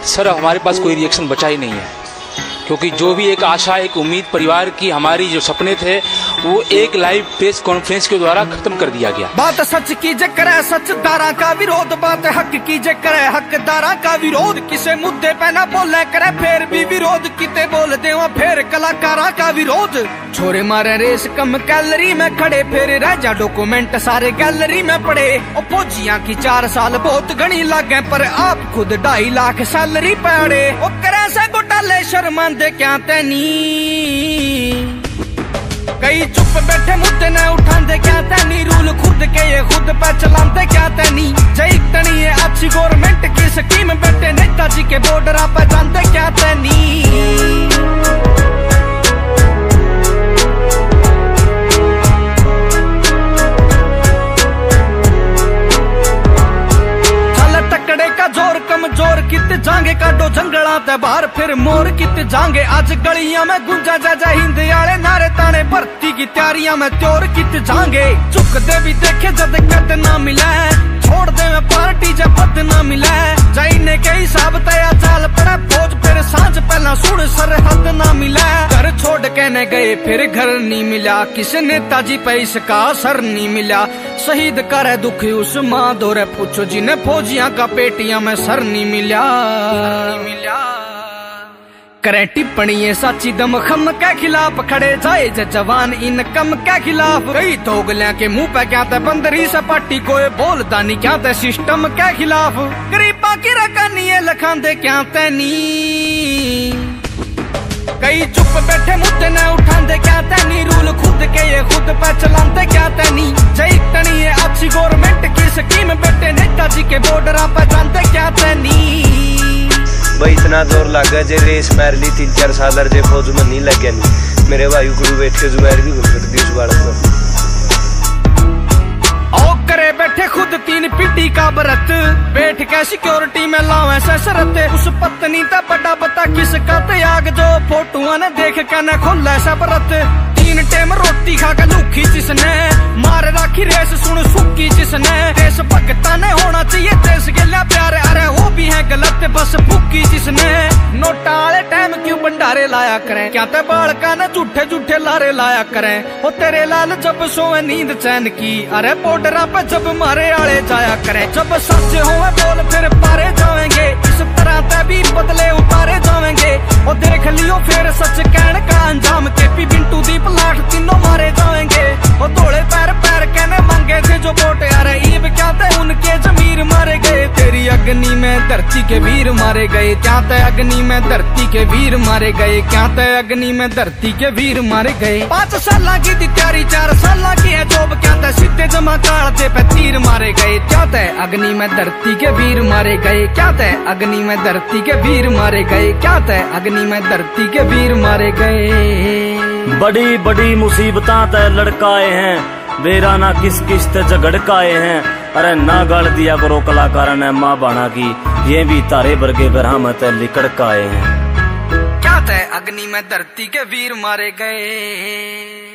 Sir हमारे पास कोई reaction बचा ही नहीं है, क्योंकि जो भी एक आशा, एक उम्मीद परिवार की, हमारी जो सपने थे वो एक लाइव प्रेस कॉन्फ्रेंस के द्वारा खत्म कर दिया गया। बात सच की जे करे सचदारा का विरोध, बात हक की जे करे हकदारा का विरोध। किसे मुद्दे पे ना बोले करे फिर भी विरोध, किते बोल दे फिर कलाकारा का विरोध। छोरे मारे रेस कम कैलरी में खड़े, फिर रह जा डॉक्यूमेंट सारे गैलरी में पड़े। और फौजियां की 4 साल बहुत घनी लागे, पर आप खुद 2.5 लाख सैलरी पड़े। और करे से घोटाले शर्मांदे क्या तैनी, कई चुप बैठे मुद्दे न उठांदे क्या तैनी। रूल खुद के ये खुद पे चलांदे क्या तैनी। जय तनी ये अच्छी गवर्नमेंट की स्कीम, बैठे नेताजी के बॉर्डर पे जानते क्या तैनी। कमजोर कित जांगे काटो जंगला ते बाहर, फिर मोर कित जांगे। आज गलियां में गुंजा जा हिंद आले नारे ताने, भर्ती की तैयारियां में त्योर कित जांगे। चुक दे भी देखे जद कद ना मिले, छोड़ दे में पार्टी जब पद ना मिले। जाइने के हिसाब तया चाल पड़ा फौज, फिर सांझ पहला सुन सरहद ना मिले। घर छोड़ के न गए फिर घर नहीं मिला, किसी नेताजी पे इसका असर नहीं मिला। शहीद करे दुखी उस माँ दौरे, पूछो जिन्हें फौजियां का पेटियां में सर नहीं मिला। करे टिप्पणी ये साची दम खम के खिलाफ, खड़े जाए जवान इन कम के खिलाफ। कई दोगलियां के मुंह पे क्या थे बंदरी सपाटी, कोई बोलता नहीं क्या थे सिस्टम के खिलाफ। गरीबा की रकानिये लखांदे क्या तैनी, कई चुप बैठे मुद्दे न उठांदे क्या तैनी। रूल खुद के ये खुद पे चलांदे क्या तैनी। जय तनी ये अच्छी गवर्नमेंट की स्कीम, बैठे नेताजी के बॉर्डर पे जानते क्या तैनी। भाई इतना जोर लगा जे रेस मार ली 3-4 साल जे फौज में नहीं लगे नहीं। मेरे भाई गुरु बैठ के जुमेर भी घुस दी उस बालक को। करे बैठे खुद 3 पीढ़ी का व्रत, बैठ के सिक्योरिटी में लावे से शरत। उस पत्नी ता बड़ा बता किसका त्याग, जो फोटुआ ने देख के न खोले से व्रत। 3 टाइम रोटी खा के लूखी जिसने, मार राखी रेस सुन सुखी जिसने। देश भक्ता ने होना चाहिए देश के लिए प्यार, अरे वो भी है गलत बस भूखी जिसने। नोटा वाले टाइम क्यों भंडारे लाया करें, क्या ते बालका ने झूठे झूठे लारे लाया करें। ओ तेरे लाल जब सोए नींद चैन की, अरे बॉर्डर पे जब मारे आले जाया करें। जब सच होवे बोल फिर पारे जाएंगे, इस तरह ते भी बदले उतारे जाएंगे। और देख लियो फिर सच कहने का अंजाम, केपी बिंटू दीप लाठ तीनों मारे जाएंगे। और धोले पैर पैर कहने मांगे थे जो वोट, अरे ईब क्या थे उनके जमीर मारे गए। तेरी अग्नि में धरती के वीर मारे गए, क्या ते अग्नि में धरती के वीर मारे गए। क्या ते अग्नि में धरती के वीर मारे गए। 5 साल की थी तैयारी 4 साल की है जॉब, क्या ते सीधे जमा काढ़ते पे तीर मारे गए। क्या ते अग्नि में धरती के वीर मारे गए। क्या ते अग्नि में धरती के वीर मारे गए। क्या ते अग्नि में धरती के वीर मारे गए। बड़ी बड़ी मुसीबतां ते लड़काए हैं, बेरा ना किस किस ते झगड़काए हैं। अरे ना गाल दिया करो कलाकारा ने माँ बाना की, ये भी तारे वर्गे बरहमत लिकड़काए हैं। क्या ते अग्नि में धरती के वीर मारे गए।